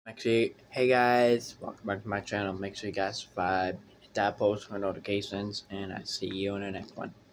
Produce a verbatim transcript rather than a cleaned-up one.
Make sure, you, hey guys, welcome back to my channel. Make sure you guys subscribe, hit that post for notifications, and I see you in the next one.